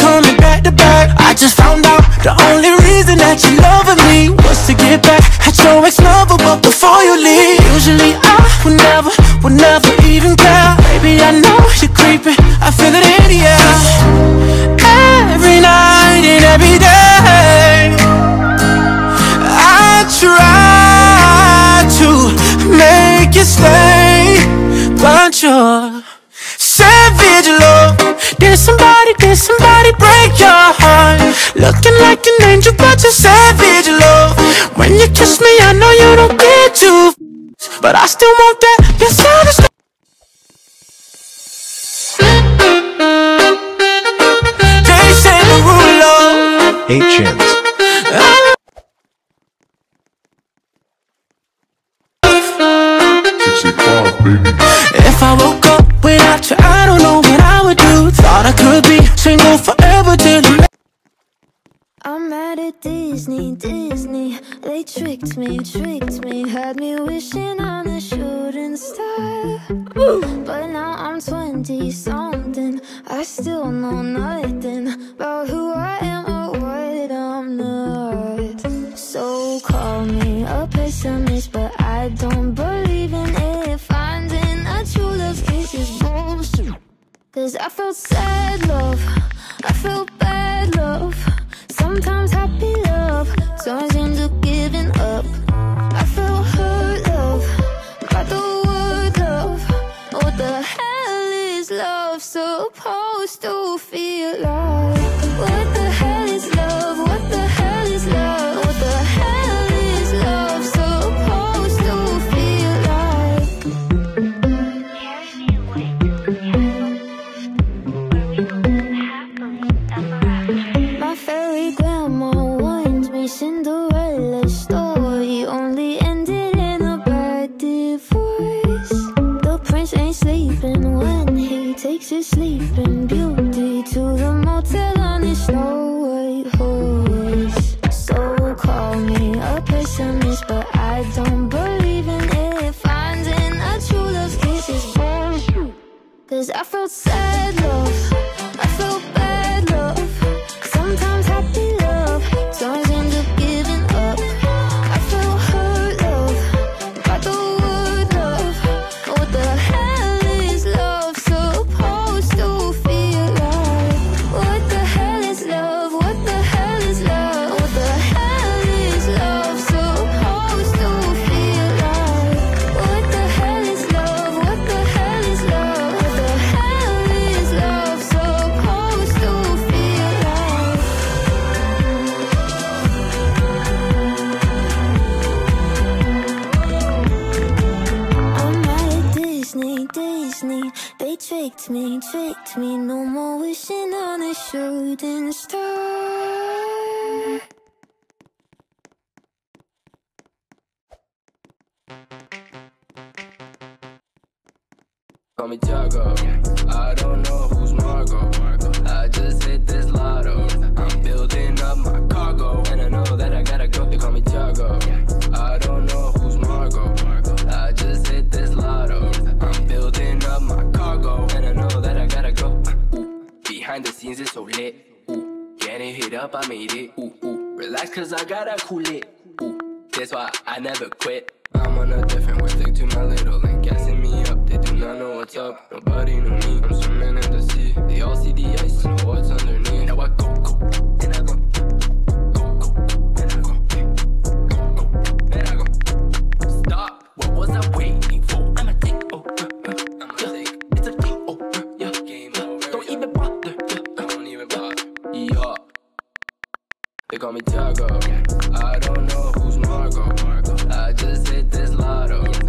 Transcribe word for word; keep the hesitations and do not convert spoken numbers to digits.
coming back to back. I just found out the only reason that you loving me was to get back at your ex-lover, but before you leave, usually I would never, would never even care. Baby, I know you're creeping, I feel it in the air. Every night and every day I try to make you stay, but you're savage love. Did somebody, did somebody break your heart? Looking like an angel, but you're savage love. When you kiss me, I know you don't get to, but I still want that, you're savage love. Jason Derulo, Eight chins. If I woke up without you, I don't know what I would do. Thought I could be single forever till I'm I'm mad at Disney, Disney. They tricked me, tricked me. Had me wishing on a shooting star. But now I'm twenty-something. I still know nothing about who I am or what I'm not. So call me a pessimist, but I don't believe in it. Finding a true love kiss is bullshit. Cause I felt sad love, I felt bad love, sometimes happy love turns into giving up. I felt hurt love, by the word love. What the hell is love supposed to feel like? What the hell is love? What the hell is love? What the hell is love supposed to feel like? My fairy grandma warned me Cinderella's story only ended in a bad divorce. The prince ain't sleeping when he takes his sleeping beauty to the motel on his Snow White horse. So call me a pessimist, but I don't believe in it. Finding a true love kiss is bullshit. Cause I felt sad love, I felt bad love, sometimes happy love turns into giving up. I feel hurt love, by the word love. What the hell is love supposed to feel like? What the hell is love? What the hell is love? What the hell is love supposed to feel like? What the hell is love? What the hell is love? What the hell is love supposed to feel like? I'm mad at Disney, Disney. They tricked me, tricked me. No more wishing on a shooting star. Call me Tiago, I don't know who's Margot. I just hit this lotto, I'm building up my cargo, and I know that I gotta go. They call me Tiago, I don't know who's Margot. I just hit this lotto, I'm building up my cargo, and I know that I gotta go. Ooh, behind the scenes it's so lit. Ooh, getting hit up, I made it. Ooh, ooh, relax cause I gotta cool it. Ooh, that's why I never quit. I'm on a different way, stick to my little lane, gassing me up. They do not know what's up, nobody know me. I'm swimming in the sea, they all see the ice, know what's underneath. Now I go, go, and I go, go, go, and I go, go, go, and I go. Stop, what was I waiting for? I'ma take over, uh, I'ma take. It's a game over, yeah, game over. Don't even bother, yeah, I don't even bother. Yeah, they call me Tiago, I don't know who's Margot. I just hit this lotto,